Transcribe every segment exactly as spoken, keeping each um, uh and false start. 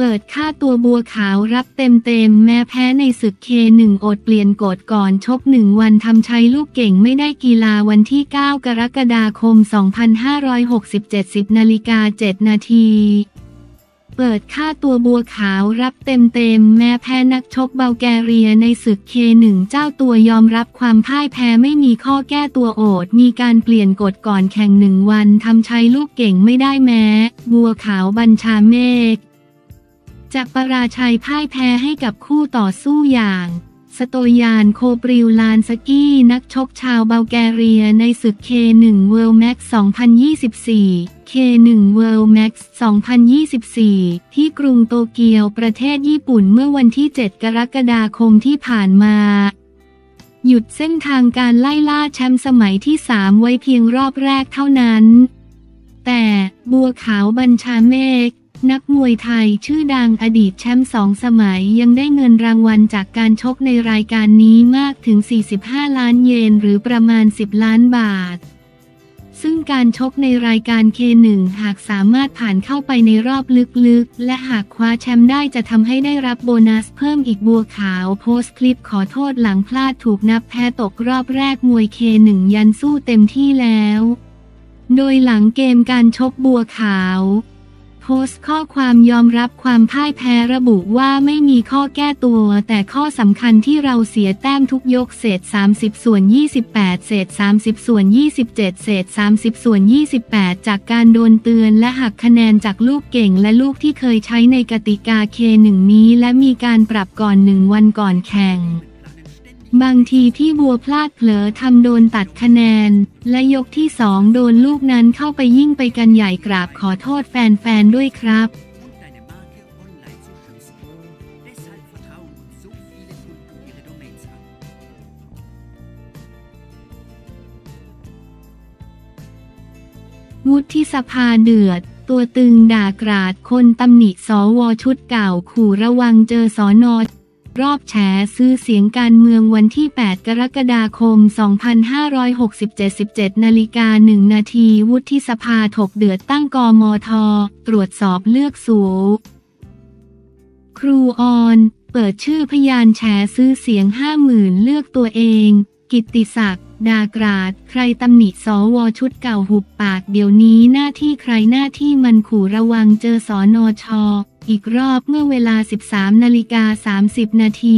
ปิดค่าตัวบัวขาวรับเต็มๆแม้แพ้ในศึก เค หนึ่ง อดเปลี่ยนกฎก่อนชกหนึ่งวันทำชัยลูกเก่งไม่ได้กีฬาวันที่เก้ากรกฎาคมสองพันห้าร้อยหกสิบเจ็ด สิบนาฬิกาเจ็ดนาทีเปิดค่าตัวบัวขาวรับเต็มๆแม้แพ้นักชกบัลแกเรียในศึก เค หนึ่ง เจ้าตัวยอมรับความพ่ายแพ้ไม่มีข้อแก้ตัวโอดมีการเปลี่ยนกฎก่อนแข่งหนึ่งวันทำชัยลูกเก่งไม่ได้แม้บัวขาวบัญชาเมฆจะประราชัยพ่ายแพ้ให้กับคู่ต่อสู้อย่างสโตยานโคปริวลานสกี้นักชกชาวบัลแกเรียในศึก เค หนึ่ง World Max สองพันยี่สิบสี่ เค หนึ่ง World Max สองพันยี่สิบสี่ ที่กรุงโตเกียวประเทศญี่ปุ่นเมื่อวันที่เจ็ดกรกฎาคมที่ผ่านมาหยุดเส้นทางการไล่ล่าแชมป์สมัยที่สามไว้เพียงรอบแรกเท่านั้นแต่บัวขาวบัญชาเมฆนักมวยไทยชื่อดังอดีตแชมป์สองสมัยยังได้เงินรางวัลจากการชกในรายการนี้มากถึงสี่สิบห้าล้านเยนหรือประมาณสิบล้านบาทซึ่งการชกในรายการ เค หนึ่ง หากสามารถผ่านเข้าไปในรอบลึกๆและหากคว้าแชมป์ได้จะทำให้ได้รับโบนัสเพิ่มอีกบัวขาวโพสต์คลิปขอโทษหลังพลาดถูกนับแพ้ตกรอบแรกมวย เค หนึ่ง ยันสู้เต็มที่แล้วโดยหลังเกมการชกบัวขาวโพสต์ข้อความยอมรับความพ่ายแพ้ระบุว่าไม่มีข้อแก้ตัวแต่ข้อสำคัญที่เราเสียแต้มทุกยกเศษสามสิบส่วนยี่สิบแปดเศษสามสิบส่วนยี่สิบเจ็ดเศษสามสิบส่วนยี่สิบแปดจากการโดนเตือนและหักคะแนนจากลูกเก่งและลูกที่เคยใช้ในกติกา เค หนึ่ง นี้และมีการปรับก่อนหนึ่งวันก่อนแข่งบางทีพี่บัวพลาดเผลอทำโดนตัดคะแนนและยกที่สองโดนลูกนั้นเข้าไปยิ่งไปกันใหญ่กราบขอโทษแฟนๆด้วยครับวุฒิสภาเดือดตัวตึงด่ากราดคนตำหนิสวชุดเก่าขู่ระวังเจอสน.รอบแฉซื้อเสียงการเมืองวันที่แปดกรกฎาคมสองพันห้าร้อยหกสิบเจ็ด สิบเจ็ดนาฬิกาหนึ่งนาทีวุฒิสภาถกเดือดตั้งกมท.ตรวจสอบเลือกสูครูออนเปิดชื่อพยานแฉซื้อเสียงห้าหมื่นเลือกตัวเองกิตติศักดิ์ดากราดใครตำหนิสวชุดเก่าหุบปากเดี๋ยวนี้หน้าที่ใครหน้าที่มันขู่ระวังเจอสนช.อีกรอบเมื่อเวลา สิบสามนาฬิกาสามสิบนาที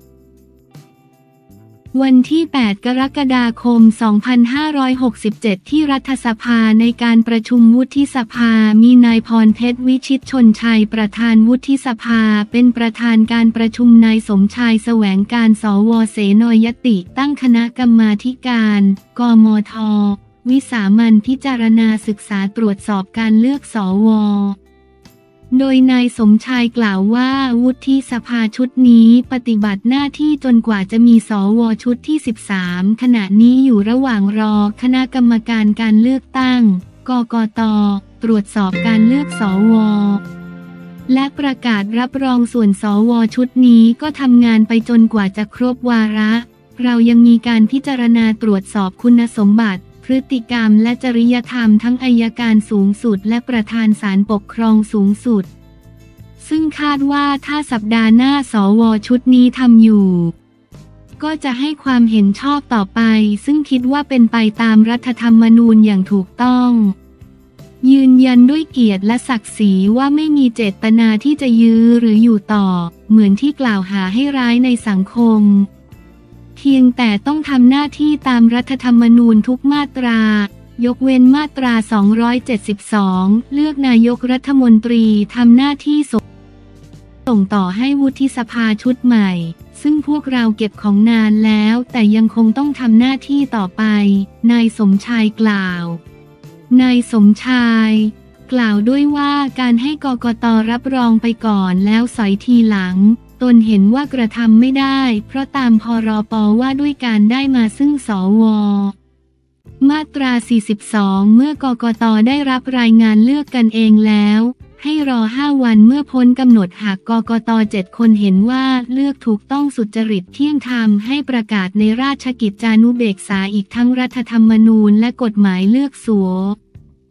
วันที่แปดกรกฎาคมสองพันห้าร้อยหกสิบเจ็ดที่รัฐสภาในการประชุมวุฒิสภามีนายพรเพชรวิชิตชนชัยประธานวุฒิสภาเป็นประธานการประชุมนายสมชายแสวงการสวเสนยติตั้งคณะกรรมาธิการกมท.วิสามัญพิจารณาศึกษาตรวจสอบการเลือกสวโดยนายสมชายกล่าวว่าวุฒิสภาชุดนี้ปฏิบัติหน้าที่จนกว่าจะมีสวชุดที่สิบสามขณะนี้อยู่ระหว่างรอคณะกรรมการการเลือกตั้งกกต.ตรวจสอบการเลือกสวและประกาศรับรองส่วนสวชุดนี้ก็ทำงานไปจนกว่าจะครบวาระเรายังมีการพิจารณาตรวจสอบคุณสมบัติพฤติกรรมและจริยธรรมทั้งอัยการสูงสุดและประธานศาลปกครองสูงสุดซึ่งคาดว่าถ้าสัปดาห์หน้าสวชุดนี้ทำอยู่ก็จะให้ความเห็นชอบต่อไปซึ่งคิดว่าเป็นไปตามรัฐธรรมนูญอย่างถูกต้องยืนยันด้วยเกียรติและศักดิ์ศรีว่าไม่มีเจตนาที่จะยื้อหรืออยู่ต่อเหมือนที่กล่าวหาให้ร้ายในสังคมเพียงแต่ต้องทำหน้าที่ตามรัฐธรรมนูญทุกมาตรายกเว้นมาตราสองร้อยเจ็ดสิบสองเลือกนายกรัฐมนตรีทำหน้าที่ส่งต่อให้วุฒิสภาชุดใหม่ซึ่งพวกเราเก็บของนานแล้วแต่ยังคงต้องทำหน้าที่ต่อไปนายสมชายกล่าวนายสมชายกล่าวด้วยว่าการให้กกต.รับรองไปก่อนแล้วสอยทีหลังตนเห็นว่ากระทำไม่ได้เพราะตามพรป.ว่าด้วยการได้มาซึ่งสวมาตราสี่สิบสองเมื่อกกต.ได้รับรายงานเลือกกันเองแล้วให้รอห้าวันเมื่อพ้นกำหนดหากกกต.เจ็ดคนเห็นว่าเลือกถูกต้องสุจริตเที่ยงธรรมให้ประกาศในราชกิจจานุเบกษาอีกทั้งรัฐธรรมนูญและกฎหมายเลือกสว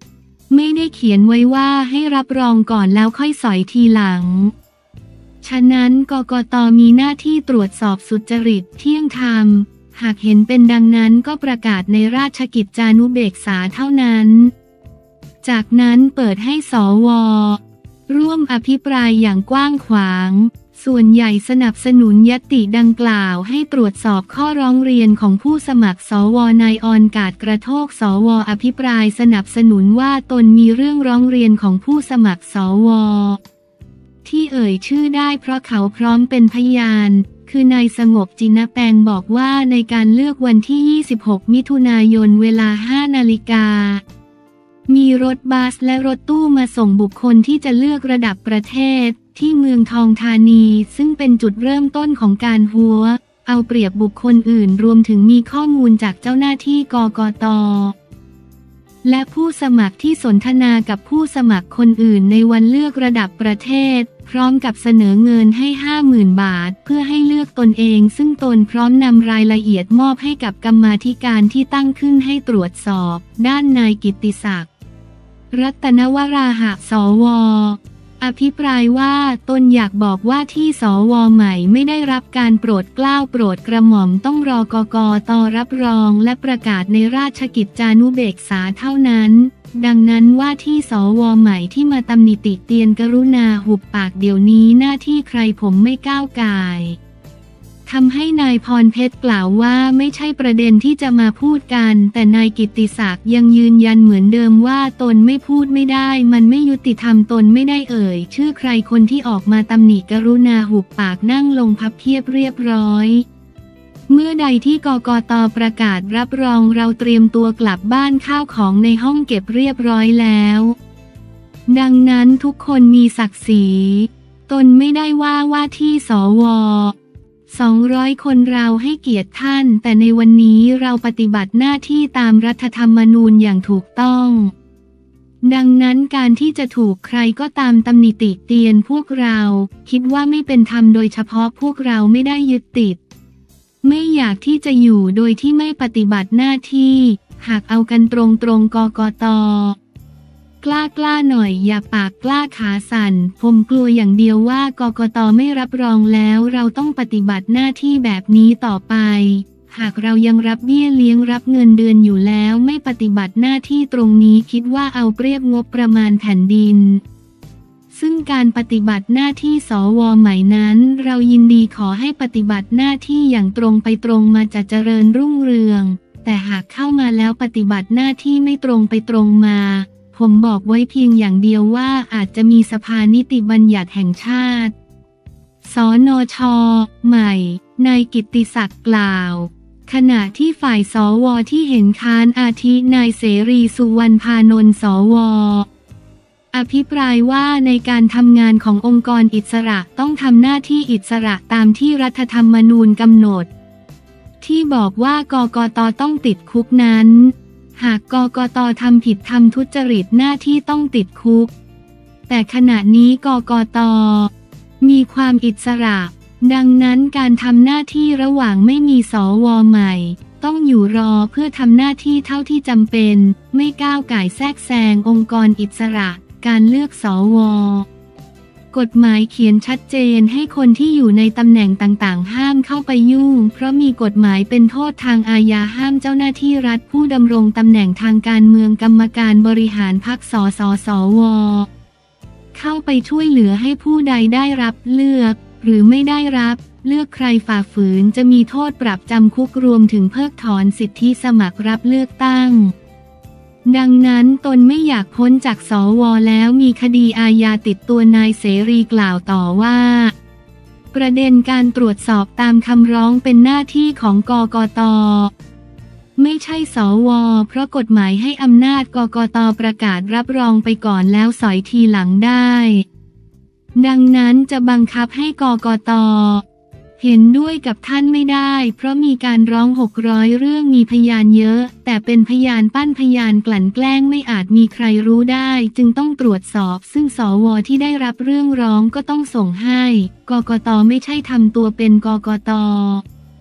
ไม่ได้เขียนไว้ว่าให้รับรองก่อนแล้วค่อยสอยทีหลังฉะนั้นกกต.มีหน้าที่ตรวจสอบสุจริตเที่ยงธรรมหากเห็นเป็นดังนั้นก็ประกาศในราชกิจจานุเบกษาเท่านั้นจากนั้นเปิดให้สว.ร่วมอภิปรายอย่างกว้างขวางส่วนใหญ่สนับสนุนญัตติดังกล่าวให้ตรวจสอบข้อร้องเรียนของผู้สมัครสวนายออนกาดกระโทกสวอภิปรายสนับสนุนว่าตนมีเรื่องร้องเรียนของผู้สมัครสวที่เอ่ยชื่อได้เพราะเขาพร้อมเป็นพยานคือนายสงบจินแปงบอกว่าในการเลือกวันที่ยี่สิบหกมิถุนายนเวลาห้านาฬิกามีรถบัสและรถตู้มาส่งบุคคลที่จะเลือกระดับประเทศที่เมืองทองธานีซึ่งเป็นจุดเริ่มต้นของการหัวเอาเปรียบบุคคลอื่นรวมถึงมีข้อมูลจากเจ้าหน้าที่กกต.และผู้สมัครที่สนทนากับผู้สมัครคนอื่นในวันเลือกระดับประเทศพร้อมกับเสนอเงินให้ ห้าหมื่น บาทเพื่อให้เลือกตนเองซึ่งตนพร้อมนำรายละเอียดมอบให้กับกรรมาธิการที่ตั้งขึ้นให้ตรวจสอบด้านนายกิตติศักดิ์รัตนวราหะสว.อภิปรายว่าตนอยากบอกว่าที่สว.ใหม่ไม่ได้รับการโปรดเกล้าโปรดกระหม่อมต้องรอกกต.รับรองและประกาศในราชกิจจานุเบกษาเท่านั้นดังนั้นว่าที่สว.ใหม่ที่มาตำหนิติเตียนกรุณาหุบปากเดี๋ยวนี้หน้าที่ใครผมไม่ก้าวก่ายทำให้นายพรเพชรกล่าวว่าไม่ใช่ประเด็นที่จะมาพูดกันแต่นายกิตติศักดิ์ยังยืนยันเหมือนเดิมว่าตนไม่พูดไม่ได้มันไม่ยุติธรรมตนไม่ได้เอ่ยชื่อใครคนที่ออกมาตำหนิกรุณาหุบปากนั่งลงพับเพียบเรียบร้อยเมื่อใดที่กกต.ประกาศรับรองเราเตรียมตัวกลับบ้านข้าวของในห้องเก็บเรียบร้อยแล้วดังนั้นทุกคนมีศักดิ์ศรีตนไม่ได้ว่าว่าที่สวสองร้อยคนเราให้เกียรติท่านแต่ในวันนี้เราปฏิบัติหน้าที่ตามรัฐธรรมนูญอย่างถูกต้องดังนั้นการที่จะถูกใครก็ตามตำหนิติเตียนพวกเราคิดว่าไม่เป็นธรรมโดยเฉพาะพวกเราไม่ได้ยึดติดไม่อยากที่จะอยู่โดยที่ไม่ปฏิบัติหน้าที่หากเอากันตรงตรงกกต.กล้ากล้าหน่อยอย่าปากกล้าขาสั่นผมกลัวอย่างเดียวว่ากกต.ไม่รับรองแล้วเราต้องปฏิบัติหน้าที่แบบนี้ต่อไปหากเรายังรับเบี้ยเลี้ยงรับเงินเดือนอยู่แล้วไม่ปฏิบัติหน้าที่ตรงนี้คิดว่าเอาเปรียบงบประมาณแผ่นดินซึ่งการปฏิบัติหน้าที่สว.ใหม่นั้นเรายินดีขอให้ปฏิบัติหน้าที่อย่างตรงไปตรงมาจะเจริญรุ่งเรืองแต่หากเข้ามาแล้วปฏิบัติหน้าที่ไม่ตรงไปตรงมาผมบอกไว้เพียงอย่างเดียวว่าอาจจะมีสภานิติบัญญัติแห่งชาติสนช.ใหม่นายกิตติศักดิ์กล่าวขณะที่ฝ่ายสว.ที่เห็นค้านอาทินายเสรีสุวรรณพานนท์สว.อภิปรายว่าในการทำงานขององค์กรอิสระต้องทำหน้าที่อิสระตามที่รัฐธรรมนูญกำหนดที่บอกว่ากกต.ต้องติดคุกนั้นหากกกต.ทำผิดทำทุจริตหน้าที่ต้องติดคุกแต่ขณะนี้กกต.มีความอิสระดังนั้นการทำหน้าที่ระหว่างไม่มีสว.ใหม่ต้องอยู่รอเพื่อทำหน้าที่เท่าที่จำเป็นไม่ก้าวก่ายแทรกแซงองค์กรอิสระการเลือกสว.กฎหมายเขียนชัดเจนให้คนที่อยู่ในตำแหน่งต่างๆห้ามเข้าไปยุ่งเพราะมีกฎหมายเป็นโทษทางอาญาห้ามเจ้าหน้าที่รัฐผู้ดำรงตำแหน่งทางการเมืองกรรมการบริหารพรรคสสสว.เข้าไปช่วยเหลือให้ผู้ใดได้รับเลือกหรือไม่ได้รับเลือกใครฝ่าฝืนจะมีโทษปรับจำคุกรวมถึงเพิกถอนสิทธิสมัครรับเลือกตั้งดังนั้นตนไม่อยากพ้นจากสว.แล้วมีคดีอาญาติดตัวนายเสรีกล่าวต่อว่าประเด็นการตรวจสอบตามคำร้องเป็นหน้าที่ของกกต.ไม่ใช่สว.เพราะกฎหมายให้อำนาจกกต.ประกาศรับรองไปก่อนแล้วสอยทีหลังได้ดังนั้นจะบังคับให้กกต.เห็นด้วยกับท่านไม่ได้เพราะมีการร้องหกร้อยเรื่องมีพยานเยอะแต่เป็นพยานปั้นพยานกลั่นแกล้งไม่อาจมีใครรู้ได้จึงต้องตรวจสอบซึ่งสว.ที่ได้รับเรื่องร้องก็ต้องส่งให้กกต.ไม่ใช่ทำตัวเป็นกกต.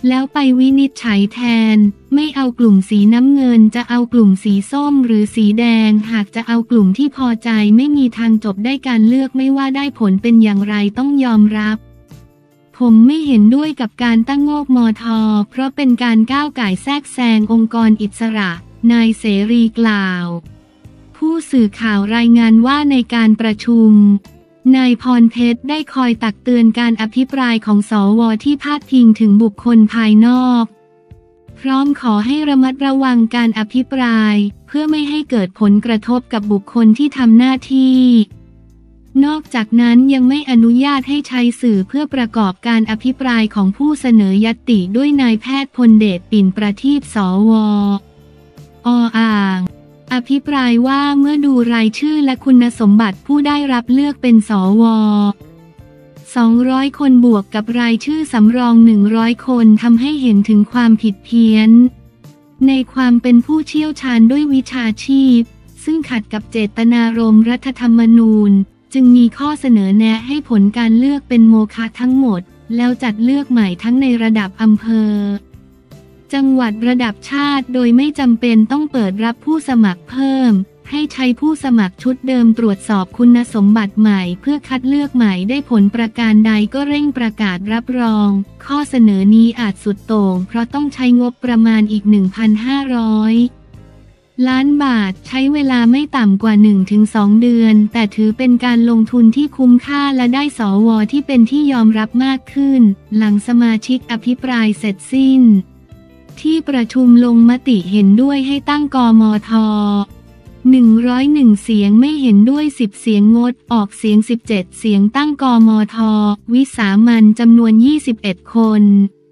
แล้วไปวินิจฉัยแทนไม่เอากลุ่มสีน้ำเงินจะเอากลุ่มสีส้มหรือสีแดงหากจะเอากลุ่มที่พอใจไม่มีทางจบได้การเลือกไม่ว่าได้ผลเป็นอย่างไรต้องยอมรับผมไม่เห็นด้วยกับการตั้งงบมท.เพราะเป็นการก้าวก่ายแทรกแซงองค์กรอิสระนายเสรีกล่าวผู้สื่อข่าวรายงานว่าในการประชุมนายพรเพชรได้คอยตักเตือนการอภิปรายของสวที่พาดพิงถึงบุคคลภายนอกพร้อมขอให้ระมัดระวังการอภิปรายเพื่อไม่ให้เกิดผลกระทบกับบุคคลที่ทำหน้าที่นอกจากนั้นยังไม่อนุญาตให้ใช้สื่อเพื่อประกอบการอภิปรายของผู้เสนอญัตติด้วยนายแพทย์พลเดชปิ่นประทีปสวออ่างอภิปรายว่าเมื่อดูรายชื่อและคุณสมบัติผู้ได้รับเลือกเป็นสวสองร้อยคนบวกกับรายชื่อสำรองหนึ่งร้อยคนทำให้เห็นถึงความผิดเพี้ยนในความเป็นผู้เชี่ยวชาญด้วยวิชาชีพซึ่งขัดกับเจตนารมณ์รัฐธรรมนูญจึงมีข้อเสนอแนะให้ผลการเลือกเป็นโมฆะทั้งหมดแล้วจัดเลือกใหม่ทั้งในระดับอำเภอจังหวัดระดับชาติโดยไม่จำเป็นต้องเปิดรับผู้สมัครเพิ่มให้ใช้ผู้สมัครชุดเดิมตรวจสอบคุณสมบัติใหม่เพื่อคัดเลือกใหม่ได้ผลประการใดก็เร่งประกาศรับรองข้อเสนอนี้อาจสุดโต่งเพราะต้องใช้งบประมาณอีก หนึ่งพันห้าร้อย ล้านบาทใช้เวลาไม่ต่ำกว่า หนึ่งถึงสอง เดือนแต่ถือเป็นการลงทุนที่คุ้มค่าและได้สวที่เป็นที่ยอมรับมากขึ้นหลังสมาชิกอภิปรายเสร็จสิ้นที่ประชุมลงมติเห็นด้วยให้ตั้งกมท.หนึ่งร้อยเอ็ด เสียงไม่เห็นด้วยสิบเสียงงดออกเสียงสิบเจ็ดเสียงตั้งกมท.วิสามัญจำนวนยี่สิบเอ็ดคน